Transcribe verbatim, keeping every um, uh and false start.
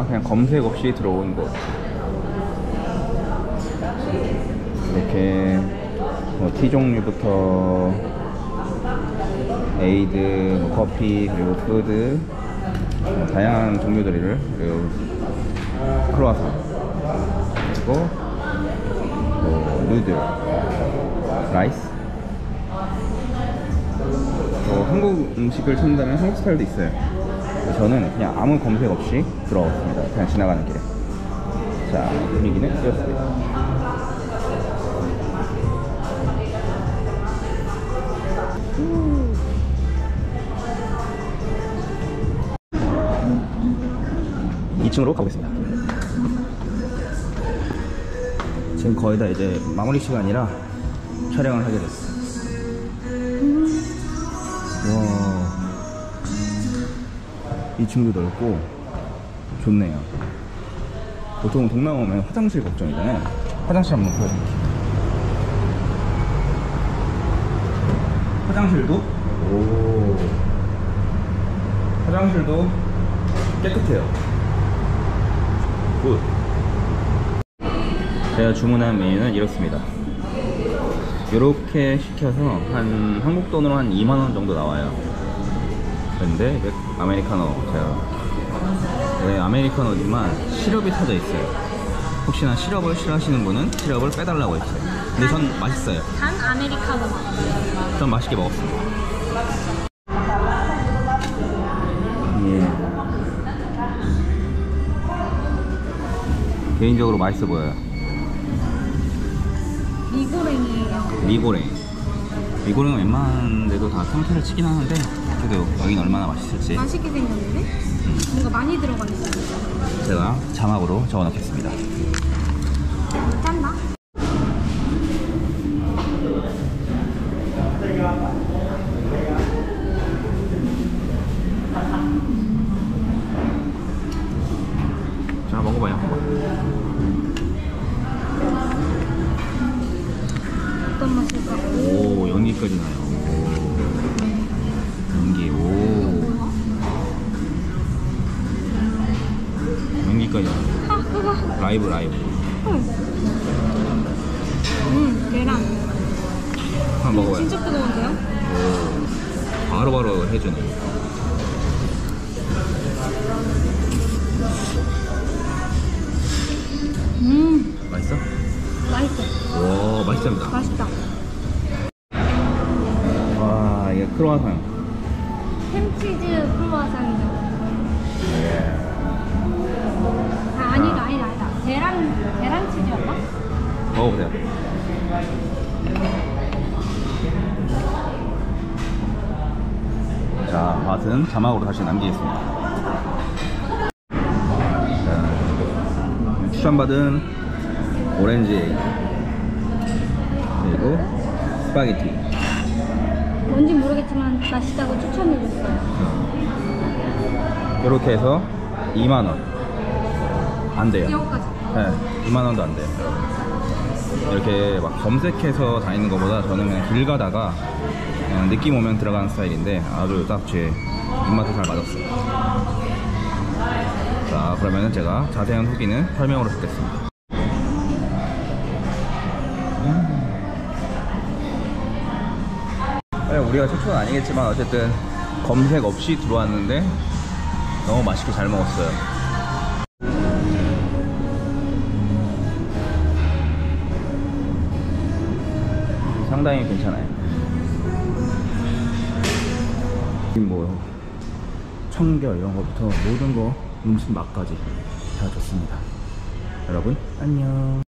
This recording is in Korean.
그냥 검색 없이 들어온 곳. 이렇게 뭐 티 종류부터 에이드, 뭐 커피, 그리고 푸드, 뭐 다양한 종류들을, 그리고 크로와상, 그리고 뭐 누들, 라이스. 뭐 한국 음식을 찾는다면 한국 스타일도 있어요. 저는 그냥 아무 검색 없이 들어왔습니다. 그냥 지나가는 길에. 자, 분위기는 이렇습니다. 이 층으로 가보겠습니다. 지금 거의 다 이제 마무리 시간이라 촬영을 하게 됐어요. 와, 이 층도 넓고 좋네요. 보통 동남아 오면 화장실 걱정이잖아요. 화장실 한번 보여드릴게요. 화장실도 오, 화장실도 깨끗해요. 굿. 제가 주문한 메뉴는 이렇습니다. 이렇게 시켜서 한 한국 돈으로 한 이만 원 정도 나와요. 근데 이게 아메리카노, 제가 네, 아메리카노지만 시럽이 타져 있어요. 혹시나 시럽을 싫어하시는 분은 시럽을 빼달라고 했어요. 근데 전 맛있어요. 단 아메리카노. 전 맛있게 먹었습니다. 예. 개인적으로 맛있어 보여요. 미고랭이에요. 미고랭. 미고랭은 웬만한 데도 다 평타를 치긴 하는데, 그래도 여긴 얼마나 맛있을지. 맛있게 생겼는데? 음. 뭔가 많이 들어가 있어요. 제가 자막으로 적어 놓겠습니다. 짠다? 자, 먹어봐요. 한번. 어떤 맛일까? 오, 연기까지 나요. 오. 연기, 오. 연기까지 나요. 아, 그거. 라이브, 라이브. 응. 음, 계란. 한번 먹어봐요. 진짜 뜨거운데요? 오. 바로바로 해주네. 음, 맛있어? 맛있어. 오, 맛있답니다. 맛있다. 와, 이게 크로와상. 햄치즈 크로와상이죠. 아, 아니다, 아니다, 아니다. 계란, 계란 치즈였나? 먹어보세요. 자, 맛은 자막으로 다시 남기겠습니다. 자, 추천받은 오렌지 에이드, 그리고 스파게티. 뭔지 모르겠지만 맛있다고 추천해줬어요. 이렇게 해서 이만 원. 안 돼요. 이거까지. 네, 이만 원도 안 돼요. 이렇게 막 검색해서 다니는 것보다 저는 그냥 길 가다가 그냥 느낌 오면 들어가는 스타일인데 아주 딱 제 입맛에 잘 맞았어요. 자, 그러면은 제가 자세한 후기는 설명으로 듣겠습니다. 음. 우리가 최초는 아니겠지만 어쨌든 검색 없이 들어왔는데 너무 맛있게 잘 먹었어요. 상당히 괜찮아요. 뭐 청결 이런 것부터 모든 거 음식 맛까지 다 좋습니다. 여러분 안녕.